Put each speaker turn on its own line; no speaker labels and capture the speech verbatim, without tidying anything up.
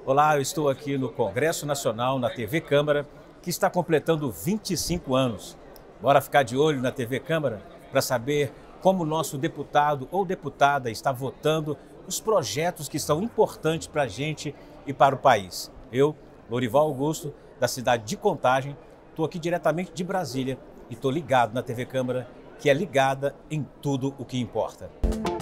Olá, eu estou aqui no Congresso Nacional, na T V Câmara, que está completando vinte e cinco anos. Bora ficar de olho na T V Câmara para saber como o nosso deputado ou deputada está votando os projetos que são importantes para a gente e para o país. Eu, Lorival Augusto, da cidade de Contagem, estou aqui diretamente de Brasília e estou ligado na T V Câmara, que é ligada em tudo o que importa.